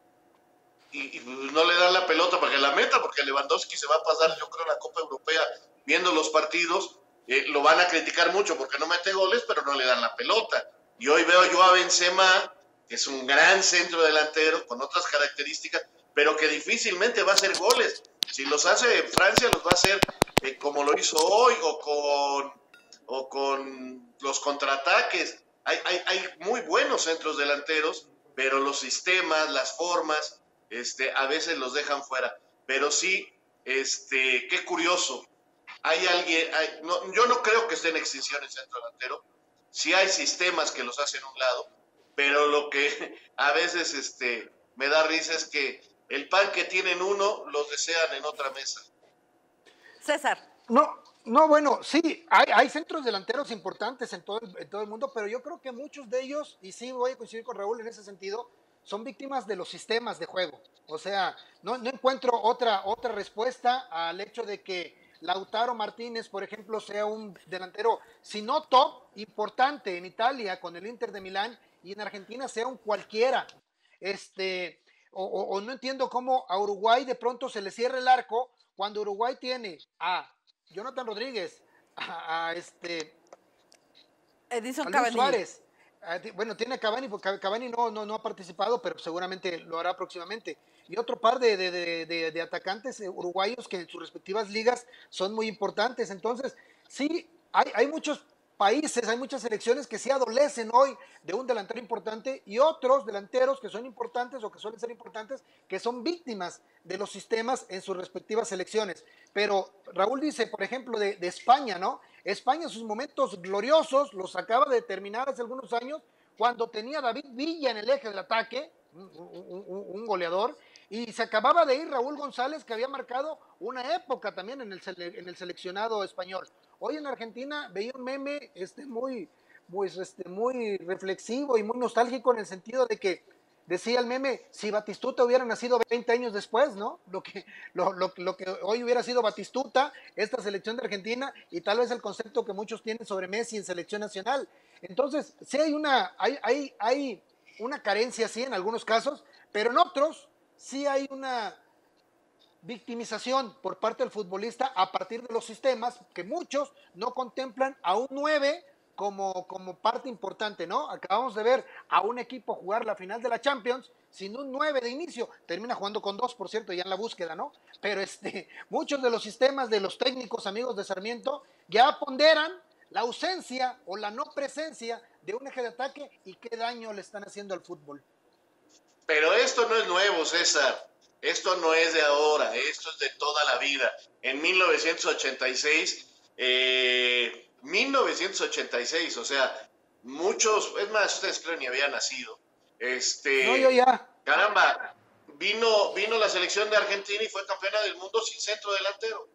Speaker 3: y, y no le dan la pelota para que la meta, porque Lewandowski se va a pasar, yo creo, la Copa Europea viendo los partidos. Eh, lo van a criticar mucho porque no mete goles, pero no le dan la pelota. Y hoy veo yo a Benzema, que es un gran centro delantero con otras características, pero que difícilmente va a hacer goles. Si los hace Francia, los va a hacer eh, como lo hizo hoy o con, o con los contraataques. Hay, hay, hay muy buenos centros delanteros, pero los sistemas, las formas, este, a veces los dejan fuera. Pero sí, este, qué curioso. Hay alguien, hay, no, yo no creo que esté en extinción el centro delantero. Sí hay sistemas que los hacen a un lado, pero lo que a veces este, me da risa es que el pan que tienen uno los desean en otra mesa.
Speaker 2: César.
Speaker 4: No, no, bueno, sí, hay, hay centros delanteros importantes en todo, el, en todo el mundo, pero yo creo que muchos de ellos, y sí voy a coincidir con Raúl en ese sentido, son víctimas de los sistemas de juego. O sea, no, no encuentro otra, otra respuesta al hecho de que Lautaro Martínez, por ejemplo, sea un delantero, si no top, importante en Italia con el Inter de Milán, y en Argentina sea un cualquiera. Este, o, o, o no entiendo cómo a Uruguay de pronto se le cierra el arco cuando Uruguay tiene a Jonathan Rodríguez, a, a este
Speaker 2: Edison
Speaker 4: a Luis
Speaker 2: Cavani.
Speaker 4: Suárez. Bueno, tiene a Cavani, porque Cavani no, no, no ha participado, pero seguramente lo hará próximamente. Y otro par de, de, de, de, de atacantes uruguayos que en sus respectivas ligas son muy importantes. Entonces, sí, hay, hay muchos países, hay muchas selecciones que sí adolecen hoy de un delantero importante y otros delanteros que son importantes o que suelen ser importantes, que son víctimas de los sistemas en sus respectivas selecciones. Pero Raúl dice, por ejemplo, de, de España, ¿no? España, sus momentos gloriosos los acaba de terminar hace algunos años, cuando tenía a David Villa en el eje del ataque, un, un, un, un goleador, y se acababa de ir Raúl González, que había marcado una época también en el, sele, en el seleccionado español. Hoy en Argentina veía un meme este, muy, muy, este, muy reflexivo y muy nostálgico, en el sentido de que decía el meme, si Batistuta hubiera nacido veinte años después, ¿no? Lo que, lo, lo, lo que hoy hubiera sido Batistuta, esta selección de Argentina, y tal vez el concepto que muchos tienen sobre Messi en selección nacional. Entonces, sí hay una, hay, hay, hay una carencia, sí, en algunos casos, pero en otros sí hay una victimización por parte del futbolista a partir de los sistemas que muchos no contemplan a un nueve como, como parte importante, ¿no? Acabamos de ver a un equipo jugar la final de la Champions sin un nueve de inicio, termina jugando con dos, por cierto, ya en la búsqueda, ¿no? Pero este, muchos de los sistemas de los técnicos amigos de Sarmiento ya ponderan la ausencia o la no presencia de un eje de ataque, y qué daño le están haciendo al fútbol.
Speaker 3: Pero esto no es nuevo, César. Esto no es de ahora, esto es de toda la vida. En mil novecientos ochenta y seis, eh, mil novecientos ochenta y seis, o sea, muchos, es más, ustedes creo ni habían nacido. Este,
Speaker 4: no, yo ya.
Speaker 3: Caramba, vino, vino la selección de Argentina y fue campeona del mundo sin centro delantero.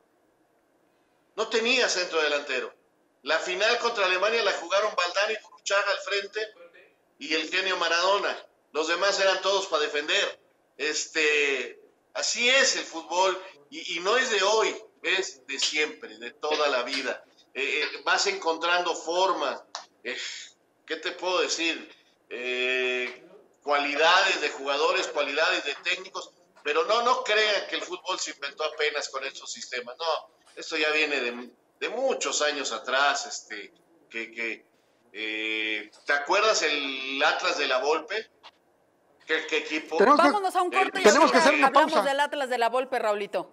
Speaker 3: No tenía centro delantero. La final contra Alemania la jugaron Valdano y Burruchaga al frente y el genio Maradona. Los demás eran todos para defender. Este, así es el fútbol, y, y no es de hoy, es de siempre, de toda la vida. Eh, eh, vas encontrando formas, eh, ¿qué te puedo decir? Eh, cualidades de jugadores, cualidades de técnicos, pero no, no crean que el fútbol se inventó apenas con estos sistemas. No, esto ya viene de, de muchos años atrás. Este, que, que eh, ¿te acuerdas el Atlas de la Volpe? ¿Qué, qué equipo?
Speaker 2: Tenemos Vámonos a un corte eh, y tenemos que hacer una hablamos pausa. Del Atlas de la Volpe, Raulito.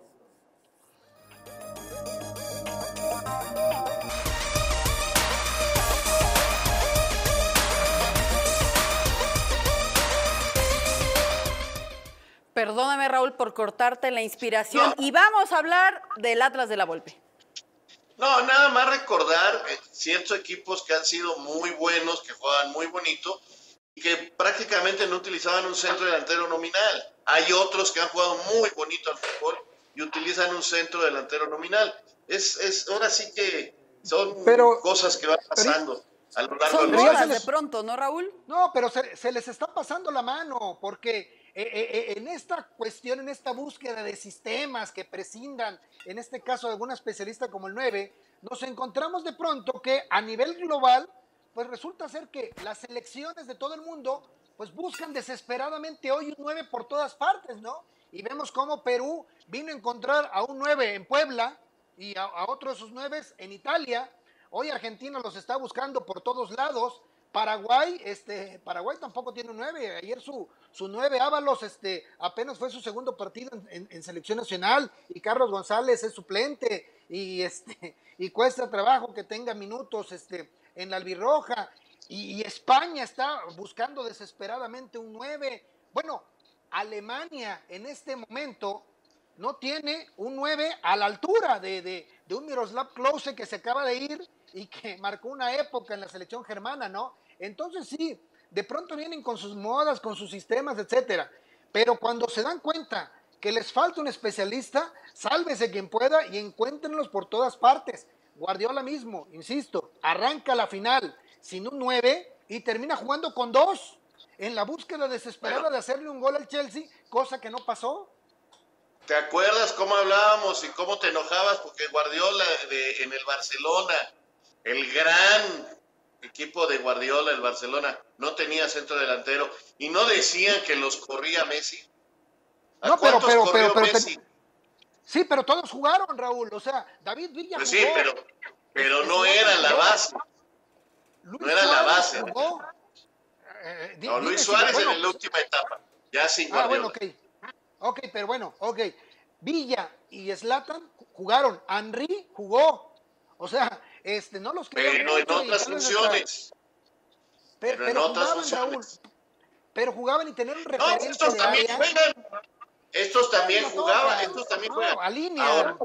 Speaker 2: Perdóname, Raúl, por cortarte la inspiración. No. Y vamos a hablar del Atlas de la Volpe.
Speaker 3: No, nada más recordar eh, ciertos equipos que han sido muy buenos, que juegan muy bonito, que prácticamente no utilizaban un centro delantero nominal. Hay otros que han jugado muy bonito al fútbol y utilizan un centro delantero nominal. Es, es ahora sí que son pero, cosas que van pasando pero, a lo largo
Speaker 2: son
Speaker 3: de los
Speaker 2: años. De pronto, ¿no, Raúl?
Speaker 4: No, pero se, se les está pasando la mano, porque eh, eh, en esta cuestión, en esta búsqueda de sistemas que prescindan, en este caso de algún especialista como el nueve, nos encontramos de pronto que a nivel global, pues resulta ser que las selecciones de todo el mundo pues buscan desesperadamente hoy un nueve por todas partes, ¿no? Y vemos cómo Perú vino a encontrar a un nueve en Puebla y a, a otro de sus nueves en Italia. Hoy Argentina los está buscando por todos lados. Paraguay, este, Paraguay tampoco tiene un nueve. Ayer su, su nueve Ábalos este, apenas fue su segundo partido en, en, en selección nacional, y Carlos González es suplente, y, este, y cuesta trabajo que tenga minutos este, en la albirroja, y, y España está buscando desesperadamente un nueve. Bueno, Alemania en este momento no tiene un nueve a la altura de, de, de un Miroslav Klose que se acaba de ir y que marcó una época en la selección germana, ¿no? Entonces sí, de pronto vienen con sus modas, con sus sistemas, etcétera, pero cuando se dan cuenta que les falta un especialista, sálvese quien pueda y encuéntrenlos por todas partes. Guardiola mismo, insisto, arranca la final sin un nueve y termina jugando con dos. en la búsqueda desesperada bueno. de hacerle un gol al Chelsea, cosa que no pasó.
Speaker 3: ¿Te acuerdas cómo hablábamos y cómo te enojabas? Porque Guardiola de, en el Barcelona, el gran equipo de Guardiola, el Barcelona, no tenía centro delantero y no decían que los corría Messi. ¿A
Speaker 4: no, pero, pero, pero, pero
Speaker 3: Messi?
Speaker 4: Te... Sí, pero todos jugaron, Raúl. O sea, David Villa
Speaker 3: pues
Speaker 4: jugó.
Speaker 3: Sí, pero, pero no era la base.
Speaker 4: Luis
Speaker 3: no era
Speaker 4: Suárez
Speaker 3: la base.
Speaker 4: Jugó. Eh,
Speaker 3: no, Luis Suárez si, bueno, en la última etapa, ya sin Guardiola.
Speaker 4: Ah, bueno, ok. Ok, pero bueno, ok. Villa y Zlatan jugaron. Henry jugó. O sea, este, no los
Speaker 3: querían Pero mucho en otras funciones.
Speaker 4: Hasta... Pero, pero,
Speaker 3: pero en otras
Speaker 4: jugaban,
Speaker 3: funciones.
Speaker 4: Raúl. Pero jugaban y tenían un referente
Speaker 3: no, estos
Speaker 4: de
Speaker 3: también
Speaker 4: área.
Speaker 3: juegan. Estos también
Speaker 4: no,
Speaker 3: jugaban,
Speaker 4: no,
Speaker 3: estos también
Speaker 4: no,
Speaker 3: juegan.
Speaker 4: A línea.
Speaker 3: Ahora,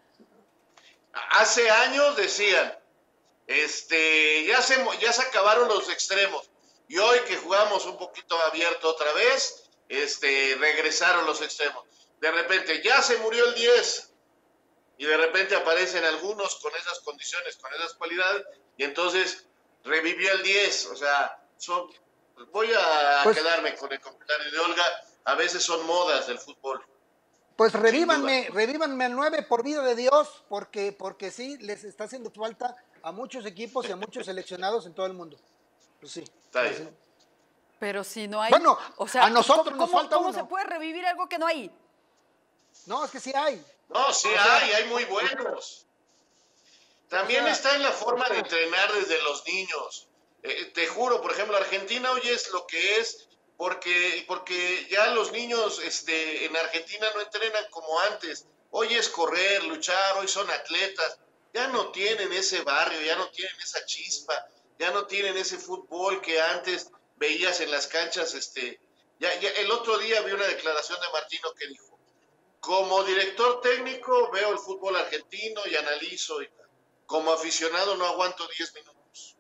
Speaker 3: hace años decían, este, ya se, ya se acabaron los extremos. Y hoy que jugamos un poquito abierto otra vez, este, regresaron los extremos. De repente, ya se murió el diez. Y de repente aparecen algunos con esas condiciones, con esas cualidades. Y entonces revivió el diez. O sea, son, voy a pues, quedarme con el comentario de Olga. A veces son modas del fútbol.
Speaker 4: Pues revívanme, revívanme al nueve por vida de Dios, porque, porque sí, les está haciendo falta a muchos equipos y a muchos seleccionados en todo el mundo. Pues sí.
Speaker 3: Está bien.
Speaker 4: Sí.
Speaker 2: Pero si no hay...
Speaker 4: Bueno,
Speaker 2: o sea,
Speaker 4: a nosotros
Speaker 2: ¿cómo,
Speaker 4: nos falta
Speaker 2: ¿cómo
Speaker 4: uno?
Speaker 2: se puede revivir algo que no hay?
Speaker 4: No, es que sí hay.
Speaker 3: No, sí
Speaker 4: o sea,
Speaker 3: hay, hay muy buenos. También o sea, está en la forma de entrenar desde los niños. Eh, te juro, por ejemplo, Argentina hoy es lo que es porque, porque ya los niños este, en Argentina no entrenan como antes. Hoy es correr, luchar, hoy son atletas. Ya no tienen ese barrio, ya no tienen esa chispa, ya no tienen ese fútbol que antes veías en las canchas. Este, ya, ya, el otro día vi una declaración de Martino que dijo, como director técnico veo el fútbol argentino y analizo. Y como aficionado no aguanto diez minutos.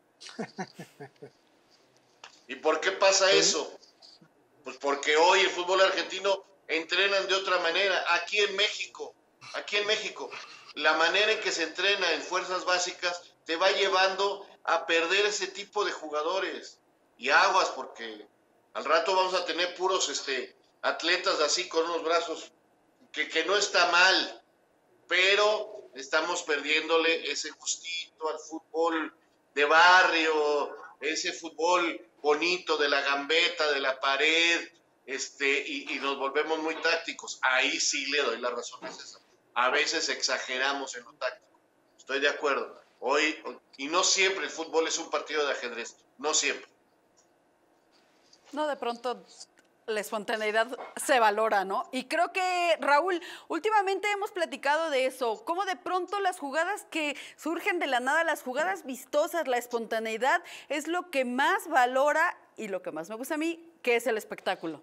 Speaker 3: ¿Y por qué pasa eso? Pues porque hoy el fútbol argentino entrenan de otra manera. Aquí en México, aquí en México, la manera en que se entrena en fuerzas básicas te va llevando a perder ese tipo de jugadores. Y aguas, porque al rato vamos a tener puros este, atletas así con unos brazos que, que no está mal, pero estamos perdiéndole ese gustito al fútbol de barrio, ese fútbol bonito de la gambeta, de la pared, este, y, y nos volvemos muy tácticos. Ahí sí le doy la razón a César. A veces exageramos en lo táctico. Estoy de acuerdo. Hoy, y no siempre el fútbol es un partido de ajedrez, no siempre.
Speaker 2: No, de pronto la espontaneidad se valora, ¿no? Y creo que, Raúl, últimamente hemos platicado de eso, cómo de pronto las jugadas que surgen de la nada, las jugadas vistosas, la espontaneidad, es lo que más valora y lo que más me gusta a mí, que es el espectáculo.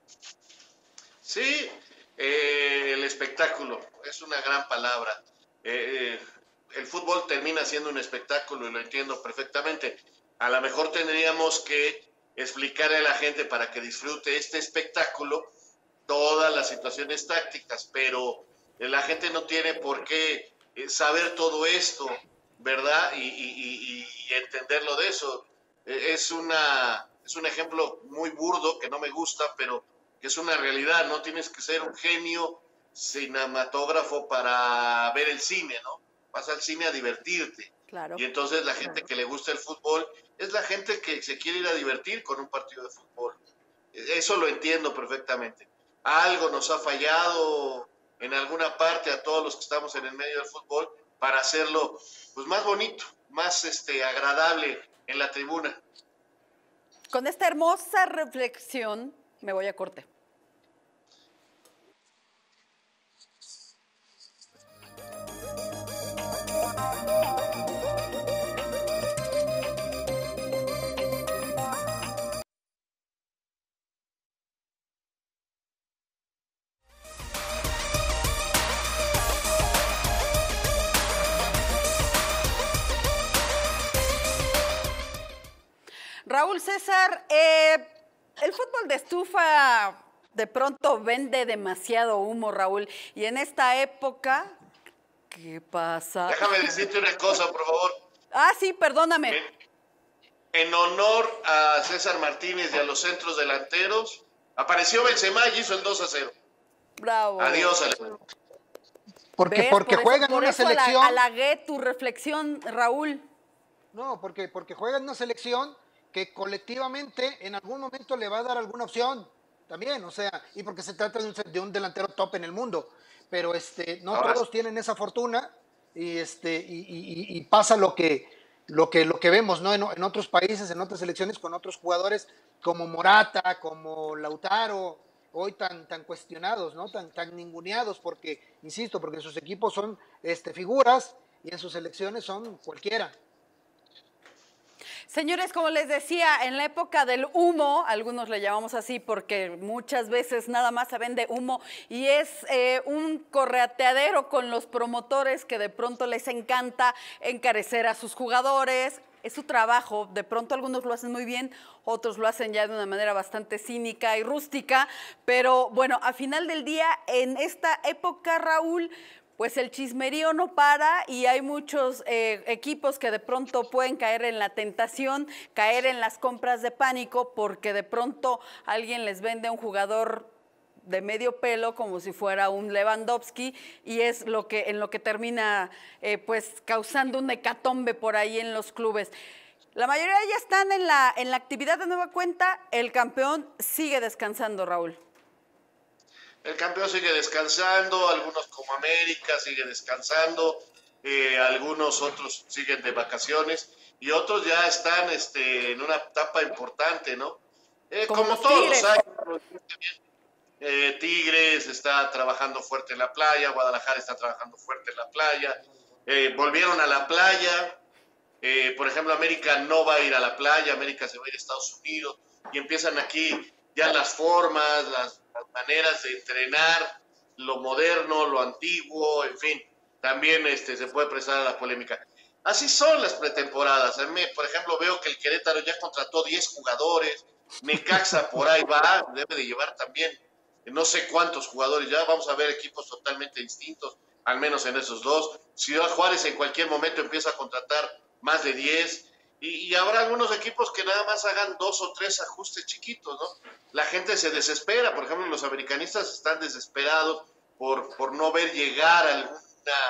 Speaker 3: Sí, eh, el espectáculo es una gran palabra. Eh, el fútbol termina siendo un espectáculo y lo entiendo perfectamente. A lo mejor tendríamos que explicarle a la gente para que disfrute este espectáculo todas las situaciones tácticas, pero la gente no tiene por qué saber todo esto, ¿verdad? Y, y, y, y entenderlo de eso. Es, una, es un ejemplo muy burdo que no me gusta, pero que es una realidad. No tienes que ser un genio cinematógrafo para ver el cine, ¿no? Vas al cine a divertirte.
Speaker 2: Claro.
Speaker 3: Y entonces la gente que le gusta el fútbol es la gente que se quiere ir a divertir con un partido de fútbol. Eso lo entiendo perfectamente. Algo nos ha fallado en alguna parte a todos los que estamos en el medio del fútbol para hacerlo pues más bonito, más este agradable en la tribuna.
Speaker 2: Con esta hermosa reflexión me voy a corte. Raúl César, eh, el fútbol de estufa de pronto vende demasiado humo, Raúl, y en esta época, ¿qué pasa?
Speaker 3: Déjame decirte una cosa, por favor.
Speaker 2: Ah, sí, perdóname.
Speaker 3: En, en honor a César Martínez y a los centros delanteros, apareció Benzema y hizo el dos a cero.
Speaker 2: Bravo.
Speaker 3: Adiós, Alemania.
Speaker 4: Porque,
Speaker 2: ¿Ves?
Speaker 4: porque
Speaker 2: por
Speaker 4: juegan
Speaker 2: eso, por
Speaker 4: una
Speaker 2: eso
Speaker 4: selección.
Speaker 2: Ala, halagué tu reflexión, Raúl.
Speaker 4: No, porque, porque juegan una selección que colectivamente en algún momento le va a dar alguna opción también, o sea, y porque se trata de un, de un delantero top en el mundo, pero este, no
Speaker 3: Ahora,
Speaker 4: todos tienen esa fortuna y, este, y, y, y pasa lo que, lo que, lo que vemos, ¿no? En, en otros países, en otras selecciones con otros jugadores como Morata, como Lautaro, hoy tan, tan cuestionados, ¿no? Tan, tan ninguneados porque, insisto, porque sus equipos son este, figuras y en sus selecciones son cualquiera.
Speaker 2: Señores, como les decía, en la época del humo, algunos le llamamos así porque muchas veces nada más se vende humo y es eh, un correteadero con los promotores que de pronto les encanta encarecer a sus jugadores. Es su trabajo, de pronto algunos lo hacen muy bien, otros lo hacen ya de una manera bastante cínica y rústica, pero bueno, al final del día, en esta época, Raúl, pues el chismerío no para y hay muchos eh, equipos que de pronto pueden caer en la tentación, caer en las compras de pánico porque de pronto alguien les vende a un jugador de medio pelo como si fuera un Lewandowski y es lo que en lo que termina eh, pues causando un hecatombe por ahí en los clubes. La mayoría ya están en la, en la actividad de nueva cuenta, el campeón sigue descansando, Raúl.
Speaker 3: El campeón sigue descansando, algunos como América siguen descansando, eh, algunos otros siguen de vacaciones y otros ya están este, en una etapa importante, ¿no? Eh, como
Speaker 2: como
Speaker 3: todos
Speaker 2: Tigres.
Speaker 3: los años, eh, Tigres está trabajando fuerte en la playa, Guadalajara está trabajando fuerte en la playa, eh, volvieron a la playa, eh, por ejemplo, América no va a ir a la playa, América se va a ir a Estados Unidos y empiezan aquí ya las formas, las, las maneras de entrenar, lo moderno, lo antiguo, en fin, también este, se puede prestar a la polémica. Así son las pretemporadas. A mí, por ejemplo, veo que el Querétaro ya contrató diez jugadores, Necaxa por ahí va, debe de llevar también no sé cuántos jugadores ya, vamos a ver equipos totalmente distintos, al menos en esos dos. Ciudad Juárez en cualquier momento empieza a contratar más de diez, y, y habrá algunos equipos que nada más hagan dos o tres ajustes chiquitos, ¿no? La gente se desespera, por ejemplo, los americanistas están desesperados por, por no ver llegar alguna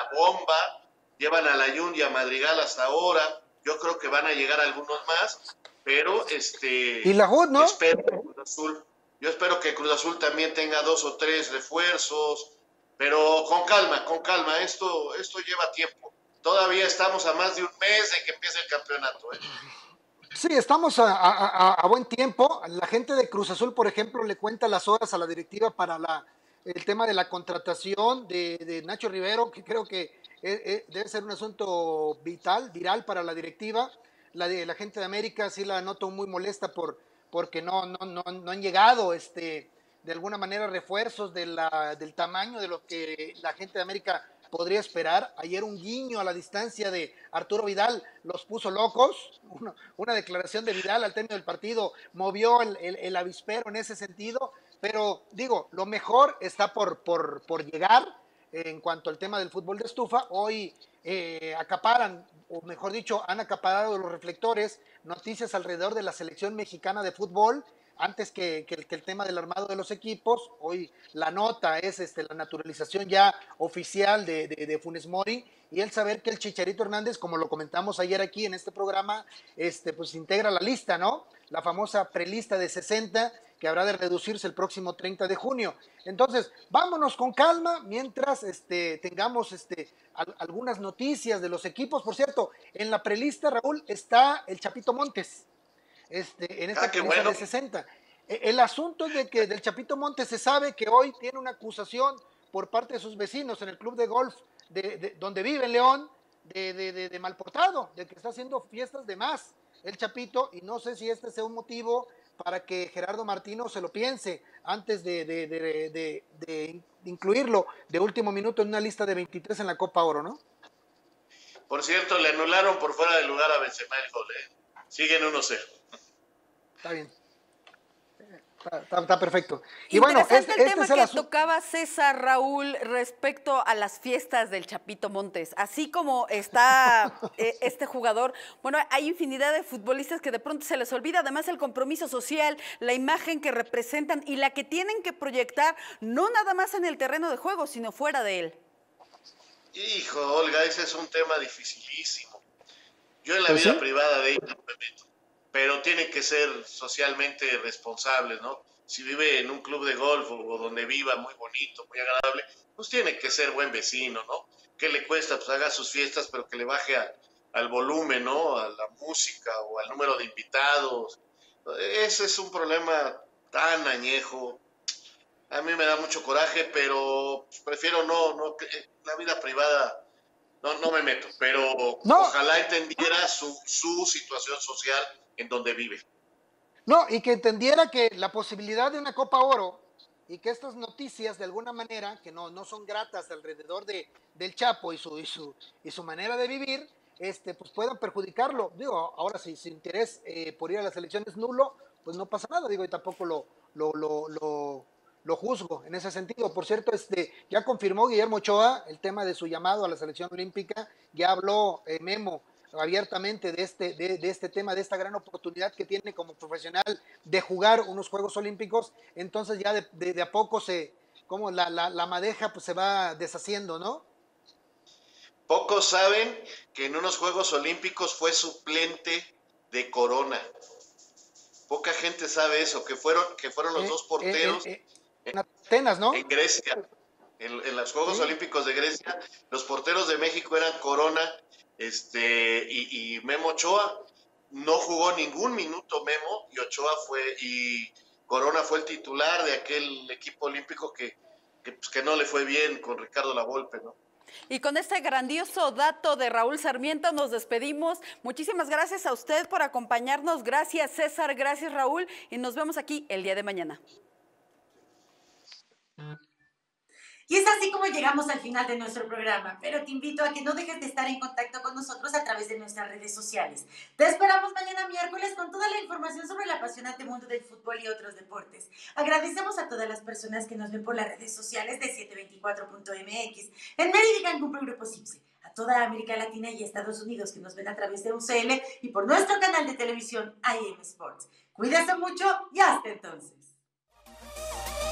Speaker 3: bomba, llevan a Layún y a Madrigal hasta ahora, yo creo que van a llegar algunos más, pero este...
Speaker 4: Y la J U D, ¿no?
Speaker 3: Espero que Cruz Azul, yo espero que Cruz Azul también tenga dos o tres refuerzos, pero con calma, con calma, esto, esto lleva tiempo. Todavía estamos a más de un mes de que empiece el campeonato, ¿eh?
Speaker 4: Sí, estamos a, a, a buen tiempo. La gente de Cruz Azul, por ejemplo, le cuenta las horas a la directiva para la, el tema de la contratación de, de Nacho Rivero, que creo que es, es, debe ser un asunto vital, viral para la directiva. La, de, la gente de América sí la noto muy molesta por, porque no, no, no, no han llegado este, de alguna manera refuerzos de la, del tamaño de lo que la gente de América podría esperar. Ayer un guiño a la distancia de Arturo Vidal los puso locos. Una, una declaración de Vidal al término del partido movió el, el, el avispero en ese sentido. Pero digo, lo mejor está por, por, por llegar en cuanto al tema del fútbol de estufa. Hoy eh, acaparan, o mejor dicho, han acaparado los reflectores noticias alrededor de la selección mexicana de fútbol. Antes que, que, que el tema del armado de los equipos, hoy la nota es este, la naturalización ya oficial de, de, de Funes Mori, y el saber que el Chicharito Hernández, como lo comentamos ayer aquí en este programa, este, pues integra la lista, ¿no? La famosa prelista de sesenta, que habrá de reducirse el próximo treinta de junio. Entonces, vámonos con calma mientras este, tengamos este, al, algunas noticias de los equipos. Por cierto, en la prelista, Raúl, está el Chapito Montes. Este, en esta
Speaker 3: Ah, qué
Speaker 4: prelista
Speaker 3: bueno.
Speaker 4: de sesenta. El asunto es de que del Chapito Montes se sabe que hoy tiene una acusación por parte de sus vecinos en el club de golf de, de, donde vive en León, de, de, de, de malportado, de que está haciendo fiestas de más el Chapito, y no sé si este sea un motivo para que Gerardo Martino se lo piense antes de, de, de, de, de, de incluirlo de último minuto en una lista de veintitrés en la Copa Oro, ¿no?
Speaker 3: Por cierto, le anularon por fuera del lugar a Benzema el gol, ¿eh? Siguen uno cero.
Speaker 4: Está bien. Está, está perfecto. Y bueno,
Speaker 2: interesante
Speaker 4: este,
Speaker 2: el tema
Speaker 4: este es el
Speaker 2: que tocaba César, Raúl, respecto a las fiestas del Chapito Montes. Así como está eh, este jugador, bueno, hay infinidad de futbolistas que de pronto se les olvida, además el compromiso social, la imagen que representan y la que tienen que proyectar, no nada más en el terreno de juego, sino fuera de él.
Speaker 3: Hijo, Olga, ese es un tema dificilísimo. Yo en la
Speaker 4: ¿Pues
Speaker 3: vida
Speaker 4: sí?
Speaker 3: privada de ellos no me meto, pero tienen que ser socialmente responsables, ¿no? Si vive en un club de golf o donde viva muy bonito, muy agradable, pues tiene que ser buen vecino, ¿no? ¿Qué le cuesta? Pues haga sus fiestas, pero que le baje a, al volumen, ¿no? A la música o al número de invitados. Ese es un problema tan añejo. A mí me da mucho coraje, pero prefiero no, no, la vida privada no, no me meto, pero
Speaker 4: No.
Speaker 3: ojalá entendiera su, su situación social en donde vive.
Speaker 4: No, y que entendiera que la posibilidad de una Copa Oro y que estas noticias de alguna manera, que no, no son gratas alrededor de, del Chapo y su, y, su, y su manera de vivir, este, pues puedan perjudicarlo. Digo, ahora si su interés eh, por ir a las elecciones es nulo, pues no pasa nada, digo, y tampoco lo, lo, lo, lo, lo juzgo en ese sentido. Por cierto, este, ya confirmó Guillermo Ochoa el tema de su llamado a la selección olímpica, ya habló eh, Memo abiertamente de este, de, de este tema, de esta gran oportunidad que tiene como profesional de jugar unos Juegos Olímpicos. Entonces ya de, de, de a poco se, como la, la, la madeja pues se va deshaciendo, ¿no?
Speaker 3: Pocos saben que en unos Juegos Olímpicos fue suplente de Corona. Poca gente sabe eso, que fueron, que fueron los
Speaker 4: eh,
Speaker 3: dos porteros
Speaker 4: eh, eh, eh, en Atenas, ¿no?
Speaker 3: En Grecia. En, en los Juegos
Speaker 4: Sí.
Speaker 3: Olímpicos de Grecia, los porteros de México eran Corona este, y, y Memo Ochoa. No jugó ningún minuto Memo y Ochoa fue, y Corona fue el titular de aquel equipo olímpico que, que, pues, que no le fue bien con Ricardo Lavolpe, ¿no?
Speaker 2: Y con este grandioso dato de Raúl Sarmiento nos despedimos. Muchísimas gracias a usted por acompañarnos. Gracias, César. Gracias, Raúl. Y nos vemos aquí el día de mañana.
Speaker 1: Y es así como llegamos al final de nuestro programa, pero te invito a que no dejes de estar en contacto con nosotros a través de nuestras redes sociales. Te esperamos mañana miércoles con toda la información sobre el apasionante mundo del fútbol y otros deportes. Agradecemos a todas las personas que nos ven por las redes sociales de setecientos veinticuatro punto m x, en Mérida y Cancún por Grupo Cipse, a toda América Latina y Estados Unidos que nos ven a través de U C L y por nuestro canal de televisión I M Sports. Cuídense mucho y hasta entonces.